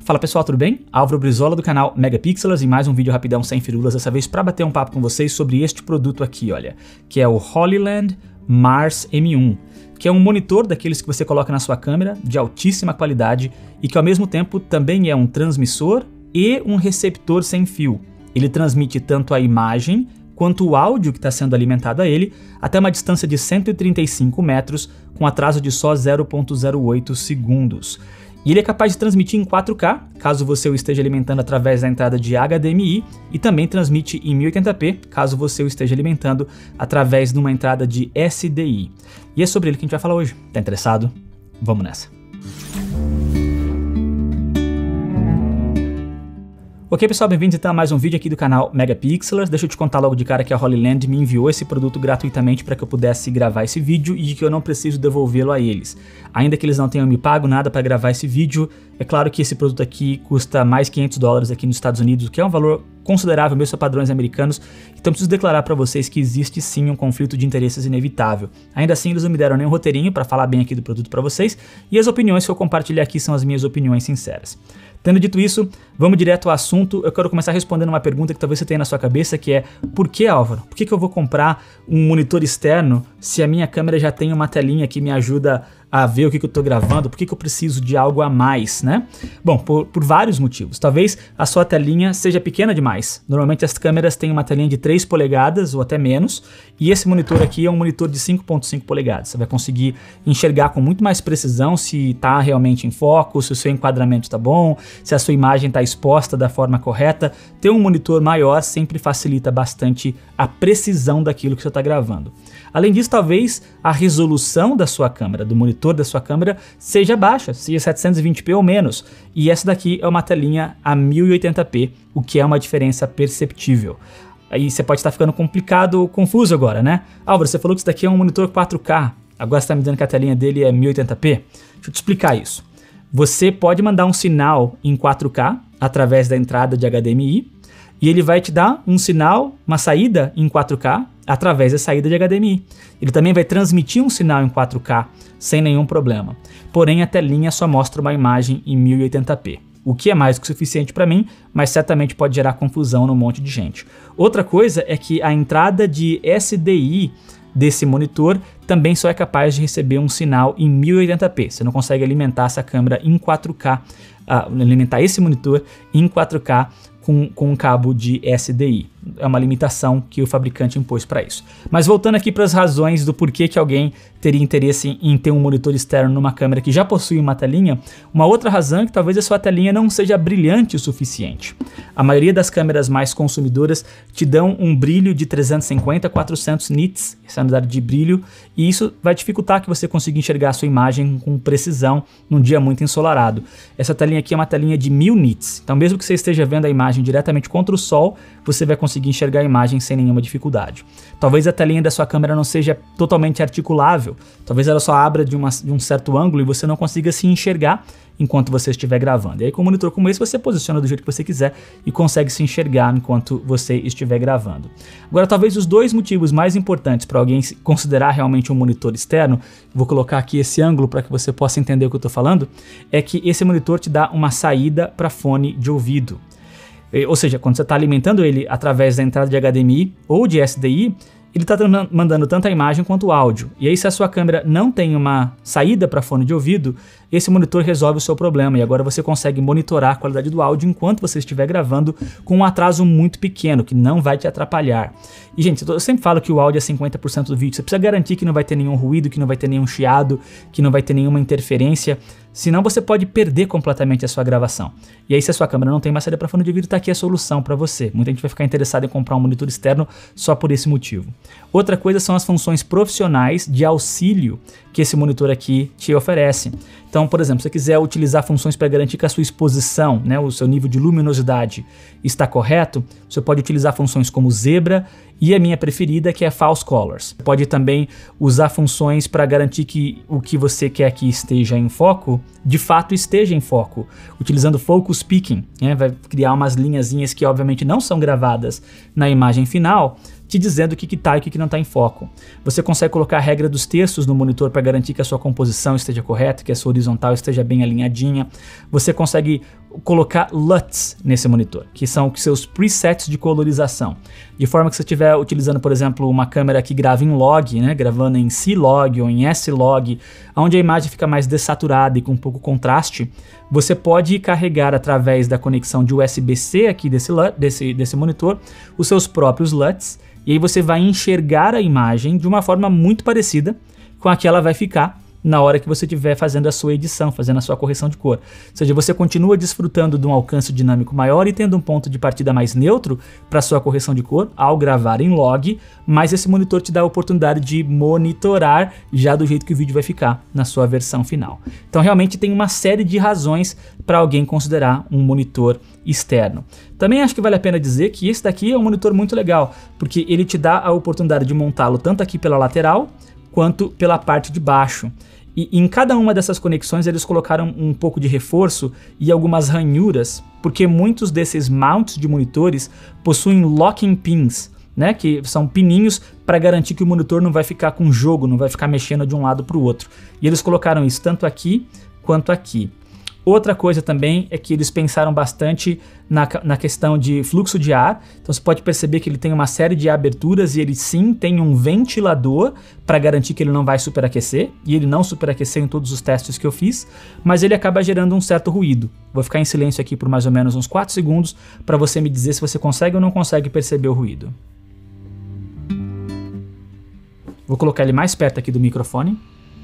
Fala pessoal, tudo bem? Álvaro Brizola do canal Megapixelers e mais um vídeo rapidão sem firulas, dessa vez para bater um papo com vocês sobre este produto aqui, olha, que é o Holyland Mars M1, que é um monitor daqueles que você coloca na sua câmera, de altíssima qualidade e que ao mesmo tempo também é um transmissor e um receptor sem fio. Ele transmite tanto a imagem quanto o áudio que está sendo alimentado a ele até uma distância de 135 metros com atraso de só 0,08 segundos. E ele é capaz de transmitir em 4K, caso você o esteja alimentando através da entrada de HDMI, e também transmite em 1080p, caso você o esteja alimentando através de uma entrada de SDI. E é sobre ele que a gente vai falar hoje. Tá interessado? Vamos nessa! Ok pessoal, bem-vindos então a mais um vídeo aqui do canal Megapixelers. Deixa eu te contar logo de cara que a Holyland me enviou esse produto gratuitamente para que eu pudesse gravar esse vídeo e que eu não preciso devolvê-lo a eles. Ainda que eles não tenham me pago nada para gravar esse vídeo, é claro que esse produto aqui custa mais $500 aqui nos Estados Unidos, o que é um valor considerável mesmo para padrões americanos, então preciso declarar para vocês que existe sim um conflito de interesses inevitável. Ainda assim, eles não me deram nenhum roteirinho para falar bem aqui do produto para vocês, e as opiniões que eu compartilhei aqui são as minhas opiniões sinceras. Tendo dito isso, vamos direto ao assunto. Eu quero começar respondendo uma pergunta que talvez você tenha na sua cabeça, que é: por que, Álvaro? Por que eu vou comprar um monitor externo se a minha câmera já tem uma telinha que me ajuda a ver o que eu estou gravando? Por que eu preciso de algo a mais, né? Bom, por vários motivos. Talvez a sua telinha seja pequena demais. Normalmente as câmeras têm uma telinha de 3 polegadas ou até menos, e esse monitor aqui é um monitor de 5,5 polegadas. Você vai conseguir enxergar com muito mais precisão se está realmente em foco, se o seu enquadramento está bom, se a sua imagem está exposta da forma correta. Ter um monitor maior sempre facilita bastante a precisão daquilo que você está gravando. Além disso, talvez a resolução da sua câmera, do monitor da sua câmera, seja baixa, seja 720p ou menos. E essa daqui é uma telinha a 1080p, o que é uma diferença perceptível. Aí você pode estar ficando complicado, confuso agora, né? Álvaro, você falou que isso daqui é um monitor 4K, agora você está me dizendo que a telinha dele é 1080p? Deixa eu te explicar isso. Você pode mandar um sinal em 4K através da entrada de HDMI e ele vai te dar um sinal, uma saída em 4K através da saída de HDMI. Ele também vai transmitir um sinal em 4K sem nenhum problema. Porém, a telinha só mostra uma imagem em 1080p. O que é mais do que suficiente para mim, mas certamente pode gerar confusão num monte de gente. Outra coisa é que a entrada de SDI desse monitor também só é capaz de receber um sinal em 1080p. Você não consegue alimentar essa câmera em 4K, alimentar esse monitor em 4K com um cabo de SDI. É uma limitação que o fabricante impôs para isso. Mas voltando aqui para as razões do porquê que alguém teria interesse em ter um monitor externo numa câmera que já possui uma telinha, uma outra razão é que talvez a sua telinha não seja brilhante o suficiente. A maioria das câmeras mais consumidoras te dão um brilho de 350 a 400 nits, essa é a unidade de brilho, e isso vai dificultar que você consiga enxergar a sua imagem com precisão num dia muito ensolarado. Essa telinha aqui é uma telinha de 1000 nits, então mesmo que você esteja vendo a imagem diretamente contra o sol, você vai conseguir enxergar a imagem sem nenhuma dificuldade. Talvez a telinha da sua câmera não seja totalmente articulável, talvez ela só abra de um certo ângulo e você não consiga se enxergar enquanto você estiver gravando. E aí com um monitor como esse você posiciona do jeito que você quiser e consegue se enxergar enquanto você estiver gravando. Agora, talvez os dois motivos mais importantes para alguém considerar realmente um monitor externo, vou colocar aqui esse ângulo para que você possa entender o que eu estou falando, é que esse monitor te dá uma saída para fone de ouvido. Ou seja, quando você está alimentando ele através da entrada de HDMI ou de SDI, ele está mandando tanto a imagem quanto o áudio. E aí se a sua câmera não tem uma saída para fone de ouvido, esse monitor resolve o seu problema e agora você consegue monitorar a qualidade do áudio enquanto você estiver gravando com um atraso muito pequeno, que não vai te atrapalhar. E gente, eu sempre falo que o áudio é 50% do vídeo, você precisa garantir que não vai ter nenhum ruído, que não vai ter nenhum chiado, que não vai ter nenhuma interferência, senão você pode perder completamente a sua gravação. E aí se a sua câmera não tem mais saída para fone de ouvido, tá aqui a solução para você. Muita gente vai ficar interessada em comprar um monitor externo só por esse motivo. Outra coisa são as funções profissionais de auxílio que esse monitor aqui te oferece. Então, por exemplo, se você quiser utilizar funções para garantir que a sua exposição, né, o seu nível de luminosidade está correto, você pode utilizar funções como zebra e a minha preferida, que é false colors. Você pode também usar funções para garantir que o que você quer que esteja em foco, de fato esteja em foco, utilizando focus picking, né, vai criar umas linhazinhas que obviamente não são gravadas na imagem final, te dizendo o que está e o que não está em foco. Você consegue colocar a regra dos terços no monitor para garantir que a sua composição esteja correta, que a sua horizontal esteja bem alinhadinha. Você consegue colocar LUTs nesse monitor, que são os seus presets de colorização. De forma que se você estiver utilizando, por exemplo, uma câmera que grava em log, né, gravando em C-Log ou em S-Log, onde a imagem fica mais dessaturada e com pouco contraste, você pode carregar através da conexão de USB-C aqui desse monitor os seus próprios LUTs, e aí você vai enxergar a imagem de uma forma muito parecida com a que ela vai ficar na hora que você estiver fazendo a sua edição, fazendo a sua correção de cor. Ou seja, você continua desfrutando de um alcance dinâmico maior e tendo um ponto de partida mais neutro para sua correção de cor ao gravar em log, mas esse monitor te dá a oportunidade de monitorar já do jeito que o vídeo vai ficar na sua versão final. Então realmente tem uma série de razões para alguém considerar um monitor externo. Também acho que vale a pena dizer que esse daqui é um monitor muito legal, porque ele te dá a oportunidade de montá-lo tanto aqui pela lateral quanto pela parte de baixo. E em cada uma dessas conexões eles colocaram um pouco de reforço e algumas ranhuras, porque muitos desses mounts de monitores possuem locking pins, né, que são pininhos para garantir que o monitor não vai ficar com jogo, não vai ficar mexendo de um lado para o outro. E eles colocaram isso tanto aqui quanto aqui. Outra coisa também é que eles pensaram bastante na questão de fluxo de ar. Então você pode perceber que ele tem uma série de aberturas e ele sim tem um ventilador para garantir que ele não vai superaquecer. E ele não superaqueceu em todos os testes que eu fiz, mas ele acaba gerando um certo ruído. Vou ficar em silêncio aqui por mais ou menos uns 4 segundos para você me dizer se você consegue ou não consegue perceber o ruído. Vou colocar ele mais perto aqui do microfone.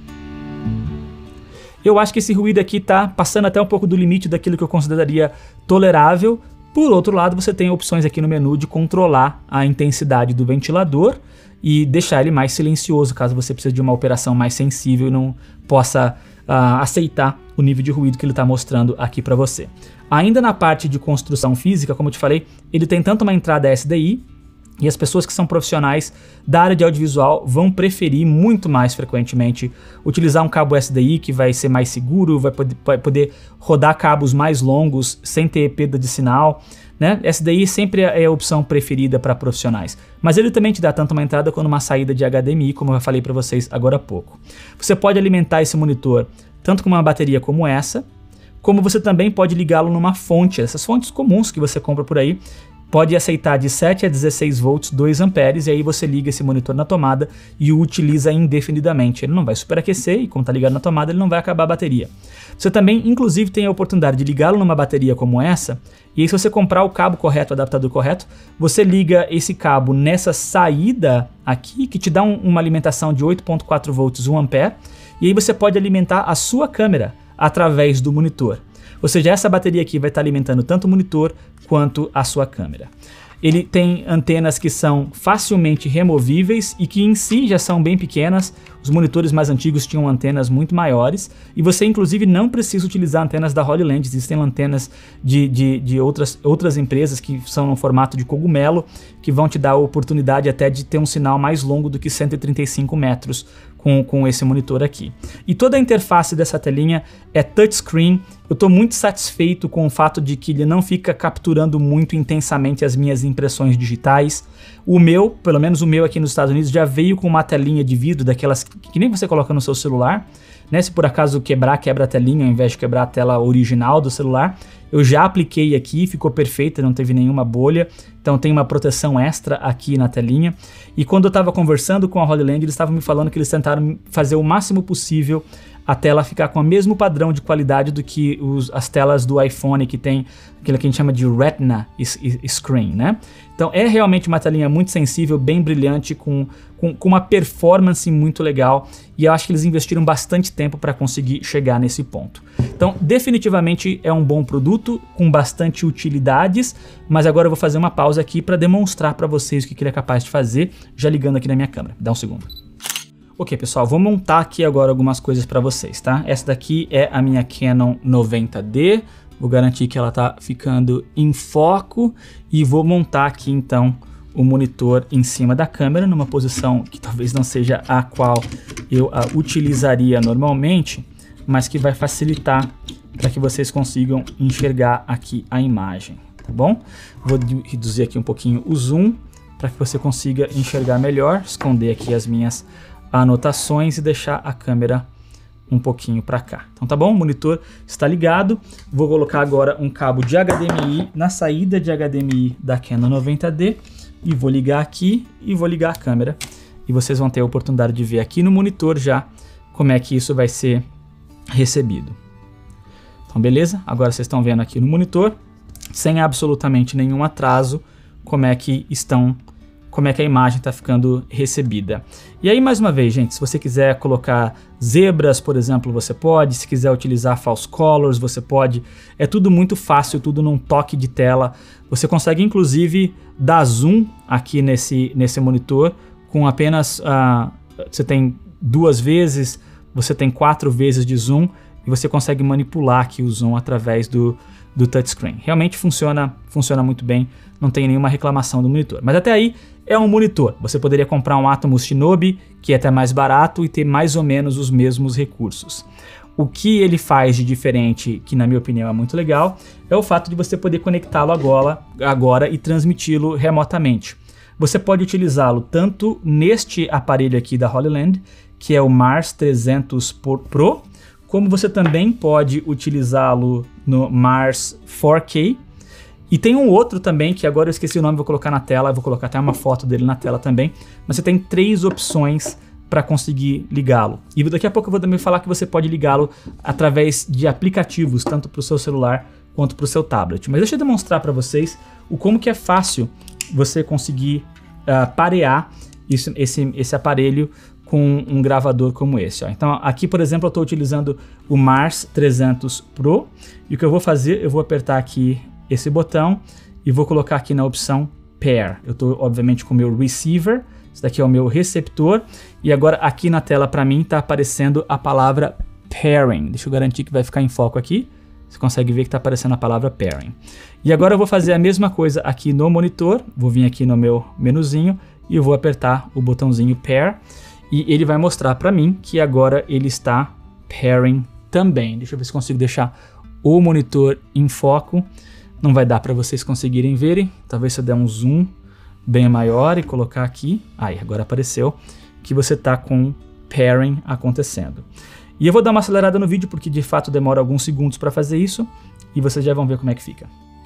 Eu acho que esse ruído aqui está passando até um pouco do limite daquilo que eu consideraria tolerável. Por outro lado, você tem opções aqui no menu de controlar a intensidade do ventilador e deixar ele mais silencioso, caso você precise de uma operação mais sensível e não possa aceitar o nível de ruído que ele está mostrando aqui para você. Ainda na parte de construção física, como eu te falei, ele tem tanto uma entrada SDI, e as pessoas que são profissionais da área de audiovisual vão preferir muito mais frequentemente utilizar um cabo SDI que vai ser mais seguro, vai poder rodar cabos mais longos sem ter perda de sinal, né? SDI sempre é a opção preferida para profissionais, mas ele também te dá tanto uma entrada quanto uma saída de HDMI, como eu falei para vocês agora há pouco. Você pode alimentar esse monitor tanto com uma bateria como essa, como você também pode ligá-lo numa fonte, essas fontes comuns que você compra por aí. Pode aceitar de 7 a 16 volts, 2 amperes, e aí você liga esse monitor na tomada e o utiliza indefinidamente. Ele não vai superaquecer e como está ligado na tomada ele não vai acabar a bateria. Você também, inclusive, tem a oportunidade de ligá-lo numa bateria como essa, e aí se você comprar o cabo correto, o adaptador correto, você liga esse cabo nessa saída aqui, que te dá uma alimentação de 8.4 volts, 1 ampere, e aí você pode alimentar a sua câmera através do monitor. Ou seja, essa bateria aqui vai estar alimentando tanto o monitor quanto a sua câmera. Ele tem antenas que são facilmente removíveis e que em si já são bem pequenas. Os monitores mais antigos tinham antenas muito maiores e você inclusive não precisa utilizar antenas da Holyland. Existem antenas de outras empresas que são no formato de cogumelo, que vão te dar a oportunidade até de ter um sinal mais longo do que 135 metros com esse monitor aqui. E toda a interface dessa telinha é touchscreen. Eu estou muito satisfeito com o fato de que ele não fica capturando muito intensamente as minhas impressões digitais. O meu, pelo menos o meu aqui nos Estados Unidos, já veio com uma telinha de vidro, daquelas que nem você coloca no seu celular, né? Se por acaso quebra a telinha ao invés de quebrar a tela original do celular. Eu já apliquei aqui, ficou perfeita, não teve nenhuma bolha, então tem uma proteção extra aqui na telinha. E quando eu estava conversando com a Holyland, eles estavam me falando que eles tentaram fazer o máximo possível a tela ficar com o mesmo padrão de qualidade do que as telas do iPhone, que tem aquilo que a gente chama de Retina Screen, né? Então é realmente uma telinha muito sensível, bem brilhante, com uma performance muito legal, e eu acho que eles investiram bastante tempo para conseguir chegar nesse ponto. Então definitivamente é um bom produto, com bastante utilidades, mas agora eu vou fazer uma pausa aqui para demonstrar para vocês o que ele é capaz de fazer, já ligando aqui na minha câmera. Dá um segundo. Ok, pessoal, vou montar aqui agora algumas coisas para vocês, tá? Essa daqui é a minha Canon 90D, vou garantir que ela tá ficando em foco e vou montar aqui então o monitor em cima da câmera, numa posição que talvez não seja a qual eu a utilizaria normalmente, mas que vai facilitar para que vocês consigam enxergar aqui a imagem, tá bom? Vou reduzir aqui um pouquinho o zoom para que você consiga enxergar melhor, esconder aqui as minhas anotações e deixar a câmera um pouquinho para cá. Então tá bom, o monitor está ligado. Vou colocar agora um cabo de HDMI na saída de HDMI da Canon 90D e vou ligar aqui e vou ligar a câmera. E vocês vão ter a oportunidade de ver aqui no monitor já como é que isso vai ser recebido. Então beleza, agora vocês estão vendo aqui no monitor, sem absolutamente nenhum atraso, como é que a imagem está ficando recebida. E aí, mais uma vez, gente, se você quiser colocar zebras, por exemplo, você pode. Se quiser utilizar false colors, você pode. É tudo muito fácil, tudo num toque de tela. Você consegue, inclusive, dar zoom aqui nesse monitor com apenas... você tem 2 vezes, você tem 4 vezes de zoom e você consegue manipular aqui o zoom através do touchscreen. Realmente funciona muito bem, não tem nenhuma reclamação do monitor. Mas até aí é um monitor. Você poderia comprar um Atomos Shinobi, que é até mais barato e ter mais ou menos os mesmos recursos. O que ele faz de diferente, que na minha opinião é muito legal, é o fato de você poder conectá-lo agora e transmiti-lo remotamente. Você pode utilizá-lo tanto neste aparelho aqui da Holy Land, que é o Mars 300 Pro, como você também pode utilizá-lo no Mars 4K. E tem um outro também, que agora eu esqueci o nome, vou colocar na tela, vou colocar até uma foto dele na tela também. Mas você tem 3 opções para conseguir ligá-lo. E daqui a pouco eu vou também falar que você pode ligá-lo através de aplicativos, tanto para o seu celular quanto para o seu tablet. Mas deixa eu demonstrar para vocês como que é fácil você conseguir parear esse aparelho com um gravador como esse. Ó. Então aqui, por exemplo, eu estou utilizando o Mars 300 Pro. E o que eu vou fazer, eu vou apertar aqui esse botão e vou colocar aqui na opção Pair. Eu estou, obviamente, com o meu receiver. Esse daqui é o meu receptor. E agora aqui na tela para mim está aparecendo a palavra Pairing. Deixa eu garantir que vai ficar em foco aqui. Você consegue ver que está aparecendo a palavra Pairing. E agora eu vou fazer a mesma coisa aqui no monitor. Vou vir aqui no meu menuzinho e eu vou apertar o botãozinho Pair. E ele vai mostrar para mim que agora ele está pairing também. Deixa eu ver se consigo deixar o monitor em foco. Não vai dar para vocês conseguirem verem. Talvez se eu der um zoom bem maior e colocar aqui. Aí, agora apareceu que você está com pairing acontecendo. E eu vou dar uma acelerada no vídeo porque de fato demora alguns segundos para fazer isso. E vocês já vão ver como é que fica.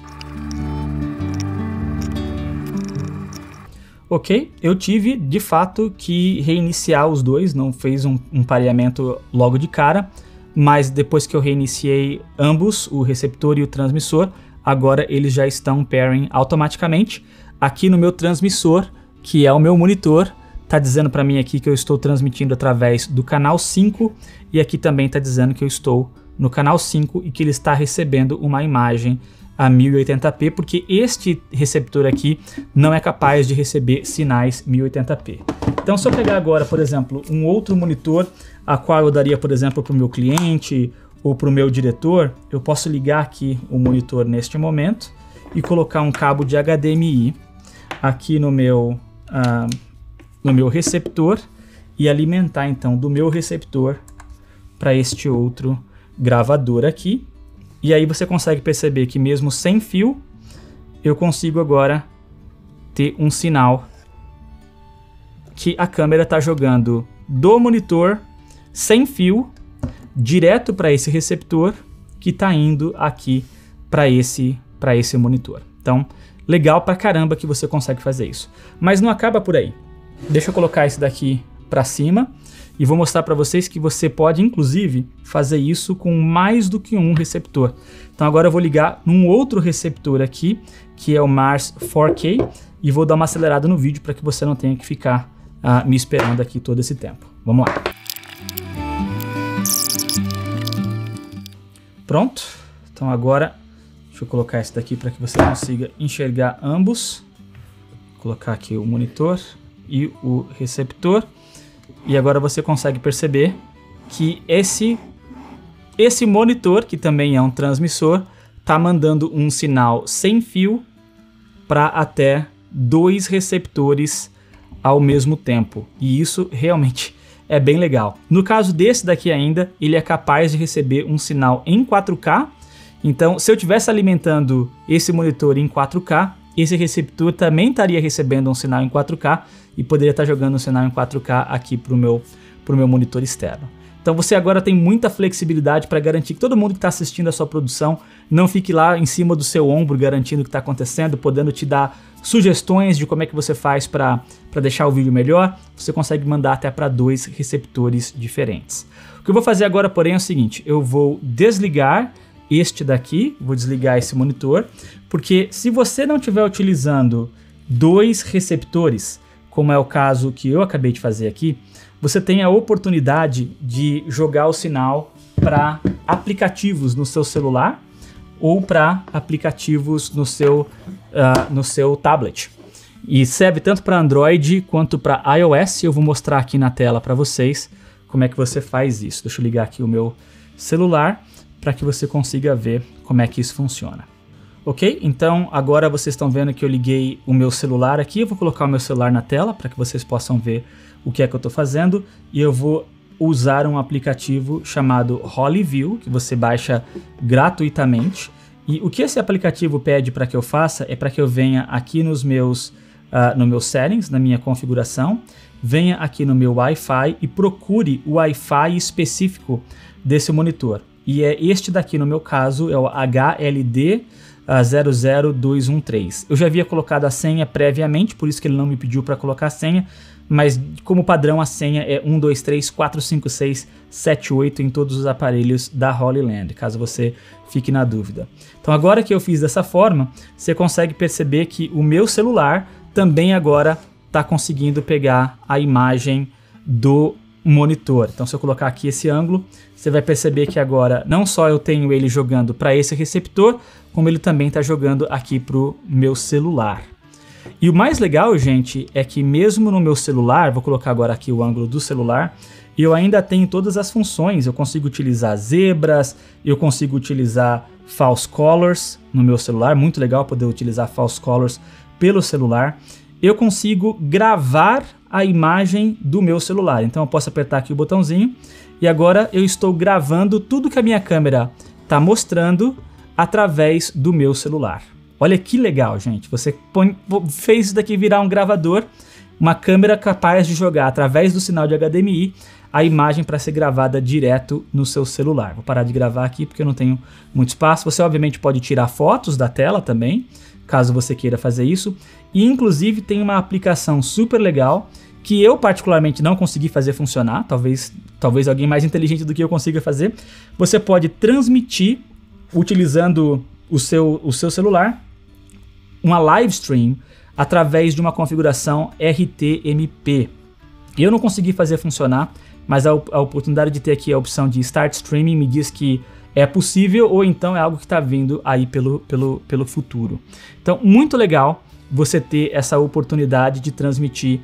Ok, eu tive de fato que reiniciar os dois, não fez um pareamento logo de cara, mas depois que eu reiniciei ambos, o receptor e o transmissor, agora eles já estão pairing automaticamente. Aqui no meu transmissor, que é o meu monitor, está dizendo para mim aqui que eu estou transmitindo através do canal 5 e aqui também está dizendo que eu estou no canal 5 e que ele está recebendo uma imagem a 1080p, porque este receptor aqui não é capaz de receber sinais 1080p. Então se eu pegar agora, por exemplo, um outro monitor, a qual eu daria, por exemplo, para o meu cliente ou para o meu diretor, eu posso ligar aqui o monitor neste momento e colocar um cabo de HDMI aqui no meu receptor e alimentar então do meu receptor para este outro gravador aqui. E aí você consegue perceber que mesmo sem fio, eu consigo agora ter um sinal que a câmera está jogando do monitor sem fio direto para esse receptor que está indo aqui para esse monitor. Então, legal pra caramba que você consegue fazer isso. Mas não acaba por aí. Deixa eu colocar esse daqui para cima. E vou mostrar para vocês que você pode, inclusive, fazer isso com mais do que um receptor. Então agora eu vou ligar num outro receptor aqui, que é o Mars 4K, e vou dar uma acelerada no vídeo para que você não tenha que ficar me esperando aqui todo esse tempo. Vamos lá. Pronto. Então agora, deixa eu colocar esse daqui para que você consiga enxergar ambos. Vou colocar aqui o monitor e o receptor. E agora você consegue perceber que esse monitor, que também é um transmissor, está mandando um sinal sem fio para até 2 receptores ao mesmo tempo. E isso realmente é bem legal. No caso desse daqui ainda, ele é capaz de receber um sinal em 4K. Então, se eu estivesse alimentando esse monitor em 4K, esse receptor também estaria recebendo um sinal em 4K e poderia estar jogando um sinal em 4K aqui para o meu monitor externo. Então você agora tem muita flexibilidade para garantir que todo mundo que está assistindo a sua produção não fique lá em cima do seu ombro garantindo o que está acontecendo, podendo te dar sugestões de como é que você faz para deixar o vídeo melhor. Você consegue mandar até para 2 receptores diferentes. O que eu vou fazer agora, porém, é o seguinte: eu vou desligar este daqui, vou desligar esse monitor, porque se você não estiver utilizando 2 receptores, como é o caso que eu acabei de fazer aqui, você tem a oportunidade de jogar o sinal para aplicativos no seu celular ou para aplicativos no seu tablet. E serve tanto para Android quanto para iOS. Eu vou mostrar aqui na tela para vocês como é que você faz isso. Deixa eu ligar aqui o meu celular para que você consiga ver como é que isso funciona. Ok? Então agora vocês estão vendo que eu liguei o meu celular aqui. Eu vou colocar o meu celular na tela para que vocês possam ver o que é que eu estou fazendo. E eu vou usar um aplicativo chamado HoloView, que você baixa gratuitamente. E o que esse aplicativo pede para que eu faça é para que eu venha aqui nos meus settings, na minha configuração, venha aqui no meu Wi-Fi e procure o Wi-Fi específico desse monitor. E é este daqui, no meu caso, é o HLD 00213. Eu já havia colocado a senha previamente, por isso que ele não me pediu para colocar a senha, mas como padrão a senha é 12345678 em todos os aparelhos da Holy Land, caso você fique na dúvida. Então agora que eu fiz dessa forma, você consegue perceber que o meu celular também agora está conseguindo pegar a imagem do monitor. Então se eu colocar aqui esse ângulo, você vai perceber que agora não só eu tenho ele jogando para esse receptor, como ele também está jogando aqui para o meu celular. E o mais legal, gente, é que mesmo no meu celular, vou colocar agora aqui o ângulo do celular, eu ainda tenho todas as funções. Eu consigo utilizar zebras, eu consigo utilizar false colors no meu celular, muito legal poder utilizar false colors pelo celular. Eu consigo gravar a imagem do meu celular, então eu posso apertar aqui o botãozinho e agora eu estou gravando tudo que a minha câmera está mostrando através do meu celular. Olha que legal, gente. Você fez isso daqui virar um gravador, uma câmera capaz de jogar através do sinal de HDMI a imagem para ser gravada direto no seu celular. Vou parar de gravar aqui porque eu não tenho muito espaço. Você obviamente pode tirar fotos da tela também, caso você queira fazer isso. E inclusive tem uma aplicação super legal que eu particularmente não consegui fazer funcionar. Talvez alguém mais inteligente do que eu consiga fazer. Você pode transmitir utilizando o seu celular uma live stream através de uma configuração RTMP. Eu não consegui fazer funcionar, mas a oportunidade de ter aqui a opção de Start Streaming me diz que é possível ou então é algo que está vindo aí pelo futuro. Então, muito legal você ter essa oportunidade de transmitir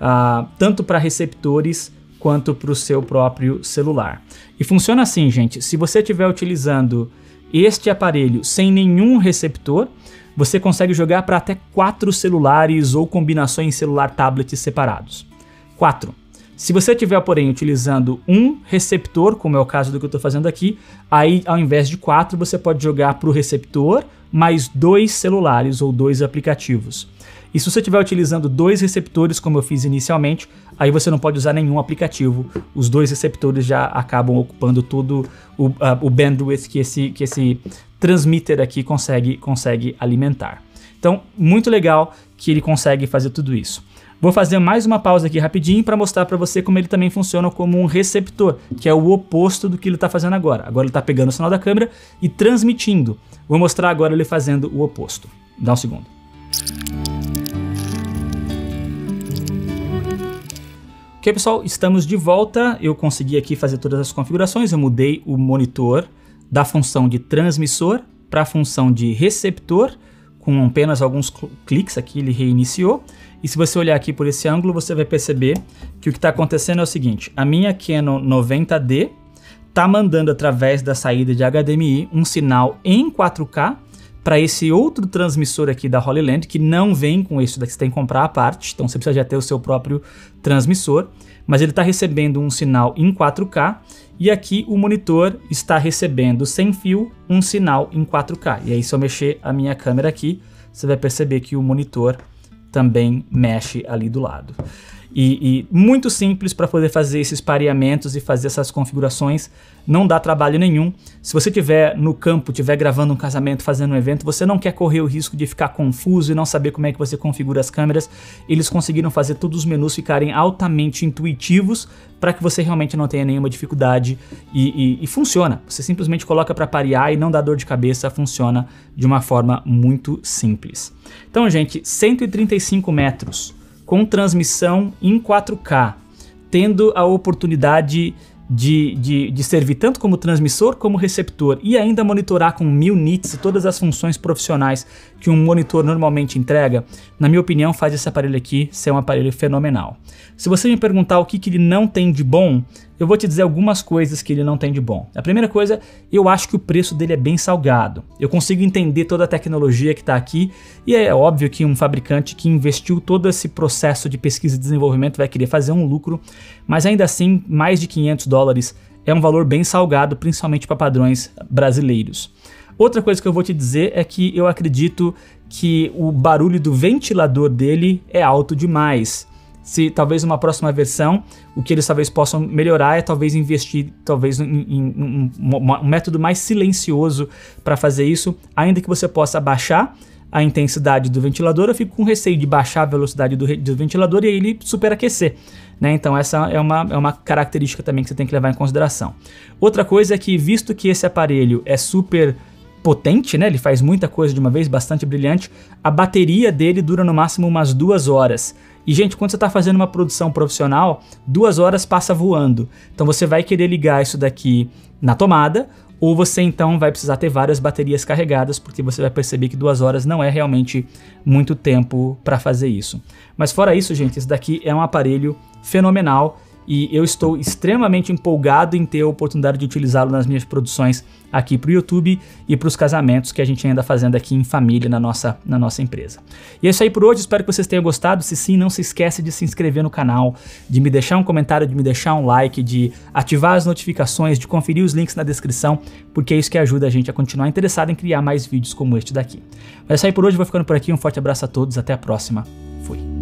tanto para receptores quanto para o seu próprio celular. E funciona assim, gente. Se você estiver utilizando este aparelho sem nenhum receptor, você consegue jogar para até 4 celulares ou combinações celular-tablet separados. 4. Se você estiver, porém, utilizando um receptor, como é o caso do que eu estou fazendo aqui, aí ao invés de 4, você pode jogar para o receptor mais 2 celulares ou 2 aplicativos. E se você estiver utilizando 2 receptores, como eu fiz inicialmente, aí você não pode usar nenhum aplicativo. Os 2 receptores já acabam ocupando todo o bandwidth que esse transmitter aqui consegue alimentar. Então, muito legal que ele consegue fazer tudo isso. Vou fazer mais uma pausa aqui rapidinho para mostrar para você como ele também funciona como um receptor, que é o oposto do que ele está fazendo agora. Agora ele está pegando o sinal da câmera e transmitindo. Vou mostrar agora ele fazendo o oposto. Dá um segundo. Ok, pessoal, estamos de volta. Eu consegui aqui fazer todas as configurações. Eu mudei o monitor da função de transmissor para a função de receptor. Com apenas alguns cliques aqui ele reiniciou. E se você olhar aqui por esse ângulo, você vai perceber que o que está acontecendo é o seguinte. A minha Canon 90D está mandando através da saída de HDMI um sinal em 4K para esse outro transmissor aqui da Holy Land, que não vem com isso daqui, você tem que comprar a parte, então você precisa já ter o seu próprio transmissor, mas ele está recebendo um sinal em 4K e aqui o monitor está recebendo sem fio um sinal em 4K. E aí se eu mexer a minha câmera aqui, você vai perceber que o monitor também mexe ali do lado. e muito simples para poder fazer esses pareamentos e fazer essas configurações. Não dá trabalho nenhum. Se você estiver no campo, estiver gravando um casamento, fazendo um evento, você não quer correr o risco de ficar confuso e não saber como é que você configura as câmeras. Eles conseguiram fazer todos os menus ficarem altamente intuitivos para que você realmente não tenha nenhuma dificuldade e funciona. Você simplesmente coloca para parear e não dá dor de cabeça, funciona de uma forma muito simples. Então, gente, 135 metros com transmissão em 4K, tendo a oportunidade de servir tanto como transmissor como receptor e ainda monitorar com 1000 nits e todas as funções profissionais que um monitor normalmente entrega, na minha opinião faz esse aparelho aqui ser um aparelho fenomenal. Se você me perguntar o que ele não tem de bom, eu vou te dizer algumas coisas que ele não tem de bom. A primeira coisa, eu acho que o preço dele é bem salgado. Eu consigo entender toda a tecnologia que está aqui e é óbvio que um fabricante que investiu todo esse processo de pesquisa e desenvolvimento vai querer fazer um lucro, mas ainda assim, mais de $500 é um valor bem salgado, principalmente para padrões brasileiros. Outra coisa que eu vou te dizer é que eu acredito que o barulho do ventilador dele é alto demais. Se talvez uma próxima versão, o que eles talvez possam melhorar é talvez investir em um método mais silencioso para fazer isso, ainda que você possa baixar a intensidade do ventilador. Eu fico com receio de baixar a velocidade do ventilador e aí ele superaquecer, né? Então essa é uma característica também que você tem que levar em consideração. Outra coisa é que, visto que esse aparelho é super potente, né? Ele faz muita coisa de uma vez, bastante brilhante, a bateria dele dura no máximo umas 2 horas. E, gente, quando você está fazendo uma produção profissional, 2 horas passa voando. Então você vai querer ligar isso daqui na tomada, ou você então vai precisar ter várias baterias carregadas, porque você vai perceber que 2 horas não é realmente muito tempo para fazer isso. Mas fora isso, gente, esse daqui é um aparelho fenomenal e eu estou extremamente empolgado em ter a oportunidade de utilizá-lo nas minhas produções aqui para o YouTube e para os casamentos que a gente anda fazendo aqui em família na nossa empresa. E é isso aí por hoje, espero que vocês tenham gostado. Se sim, não se esquece de se inscrever no canal, de me deixar um comentário, de me deixar um like, de ativar as notificações, de conferir os links na descrição, porque é isso que ajuda a gente a continuar interessado em criar mais vídeos como este daqui. Mas é isso aí por hoje, vou ficando por aqui, um forte abraço a todos, até a próxima, fui!